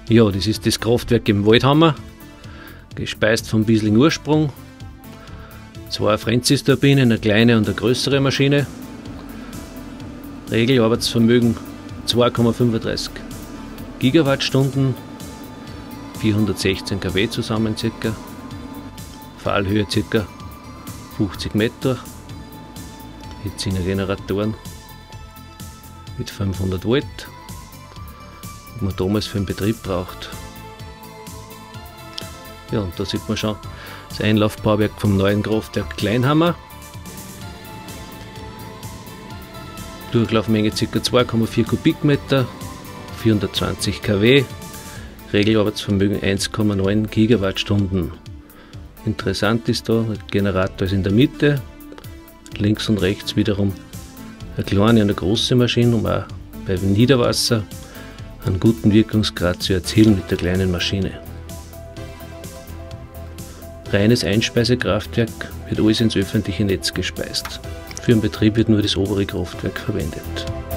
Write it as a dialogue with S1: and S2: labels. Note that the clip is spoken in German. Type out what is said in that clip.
S1: Ja, das ist das Kraftwerk im Waldhammer, gespeist vom Biesling Ursprung. 2 Francis-Turbinen, eine kleine und eine größere Maschine. Regelarbeitsvermögen 2,35 Gigawattstunden, 416 kW zusammen circa. Fallhöhe ca. 50 Meter. Hitzinger Generatoren mit 500 Volt, die man damals für den Betrieb braucht. Ja, und da sieht man schon das Einlaufbauwerk vom neuen Kraftwerk Kleinhammer. Durchlaufmenge ca. 2,4 Kubikmeter, 420 kW, Regelarbeitsvermögen 1,9 Gigawattstunden. Interessant ist da, der Generator ist in der Mitte, links und rechts wiederum eine kleine und eine große Maschine, um auch bei Niederwasser einen guten Wirkungsgrad zu erzielen mit der kleinen Maschine. Reines Einspeisekraftwerk, wird alles ins öffentliche Netz gespeist. Für den Betrieb wird nur das obere Kraftwerk verwendet.